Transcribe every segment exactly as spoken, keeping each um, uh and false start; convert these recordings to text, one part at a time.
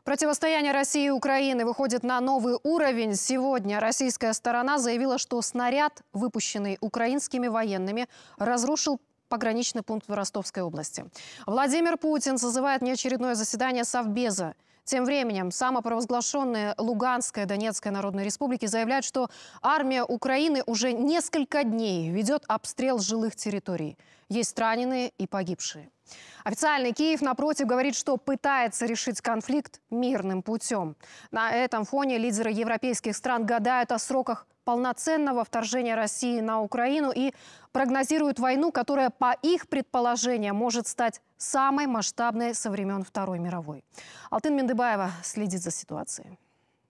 Противостояние России и Украины выходит на новый уровень. Сегодня российская сторона заявила, что снаряд, выпущенный украинскими военными, разрушил пограничный пункт в Ростовской области. Владимир Путин созывает неочередное заседание Совбеза. Тем временем самопровозглашенные Луганская и Донецкая народные республики заявляют, что армия Украины уже несколько дней ведет обстрел жилых территорий. Есть раненые и погибшие. Официальный Киев, напротив, говорит, что пытается решить конфликт мирным путем. На этом фоне лидеры европейских стран гадают о сроках полноценного вторжения России на Украину и прогнозируют войну, которая, по их предположениям, может стать самой масштабной со времен Второй мировой. Алтын Мендыбаева следит за ситуацией.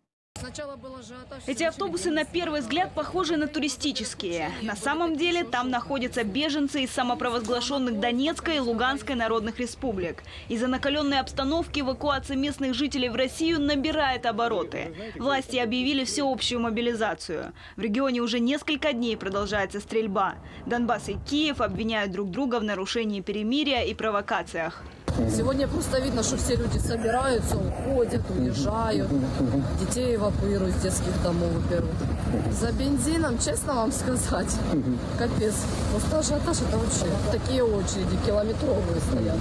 Эти автобусы на первый взгляд похожи на туристические. На самом деле там находятся беженцы из самопровозглашенных Донецкой и Луганской народных республик. Из-за накаленной обстановки эвакуация местных жителей в Россию набирает обороты. Власти объявили всеобщую мобилизацию. В регионе уже несколько дней продолжается стрельба. Донбасс и Киев обвиняют друг друга в нарушении перемирия и провокациях. Сегодня просто видно, что все люди собираются, уходят, уезжают. Детей эвакуируют из детских домов, берут. За бензином, честно вам сказать, капец. Просто ажиотаж это вообще. Такие очереди километровые стоят.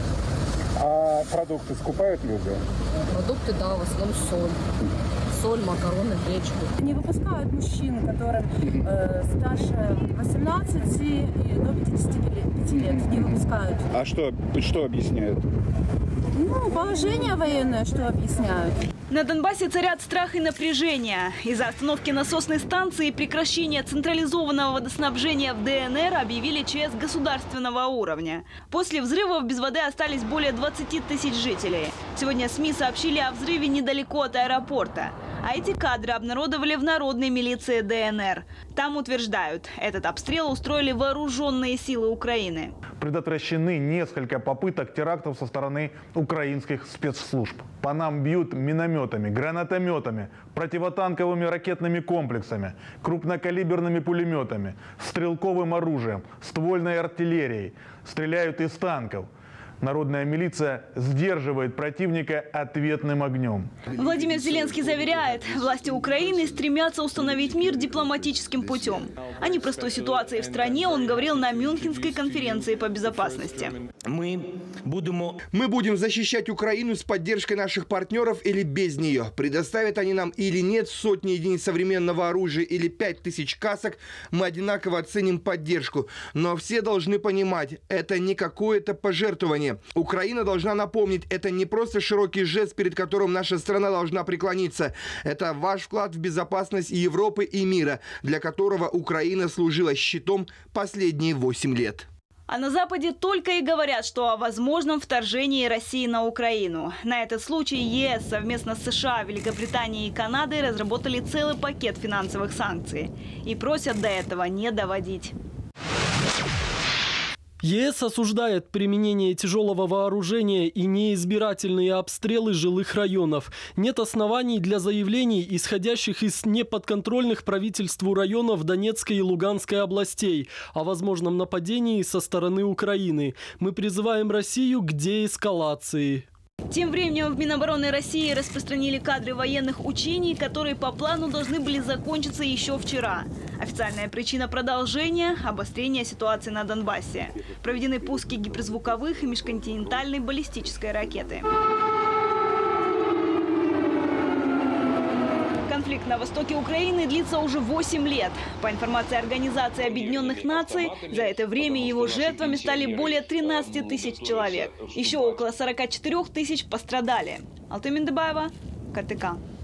А продукты скупают люди? Продукты, да, в основном соль. Соль, макароны, гречку. Не выпускают мужчин, которым э, старше восемнадцати и до пятидесяти пяти лет. Не выпускают. А что, что объясняют? Ну, положение военное, что объясняют. На Донбассе царят страх и напряжение. Из-за остановки насосной станции и прекращения централизованного водоснабжения в ДНР объявили ЧС государственного уровня. После взрывов без воды остались более двадцати тысяч жителей. Сегодня СМИ сообщили о взрыве недалеко от аэропорта. А эти кадры обнародовали в народной милиции ДНР. Там утверждают, этот обстрел устроили вооруженные силы Украины. Предотвращены несколько попыток терактов со стороны украинских спецслужб. По нам бьют минометами, гранатометами, противотанковыми ракетными комплексами, крупнокалиберными пулеметами, стрелковым оружием, ствольной артиллерией. Стреляют из танков. Народная милиция сдерживает противника ответным огнем. Владимир Зеленский заверяет, власти Украины стремятся установить мир дипломатическим путем. О непростой ситуации в стране он говорил на Мюнхенской конференции по безопасности. Мы будем... Мы будем защищать Украину с поддержкой наших партнеров или без нее. Предоставят они нам или нет сотни единиц современного оружия или пять тысяч касок, мы одинаково оценим поддержку. Но все должны понимать, это не какое-то пожертвование. Украина должна напомнить, это не просто широкий жест, перед которым наша страна должна преклониться. Это ваш вклад в безопасность Европы и мира, для которого Украина служила щитом последние восемь лет. А на Западе только и говорят, что о возможном вторжении России на Украину. На этот случай ЕС совместно с США, Великобританией и Канадой разработали целый пакет финансовых санкций. И просят до этого не доводить. ЕС осуждает применение тяжелого вооружения и неизбирательные обстрелы жилых районов. Нет оснований для заявлений, исходящих из неподконтрольных правительству районов Донецкой и Луганской областей, о возможном нападении со стороны Украины. Мы призываем Россию к деэскалации. Тем временем в Минобороны России распространили кадры военных учений, которые по плану должны были закончиться еще вчера. Официальная причина продолжения – обострение ситуации на Донбассе. Проведены пуски гиперзвуковых и межконтинентальной баллистической ракеты. Конфликт на востоке Украины длится уже восемь лет. По информации Организации Объединенных Наций, за это время его жертвами стали более тринадцати тысяч человек. Еще около сорока четырёх тысяч пострадали. Алтын Мендыбаева, КТК.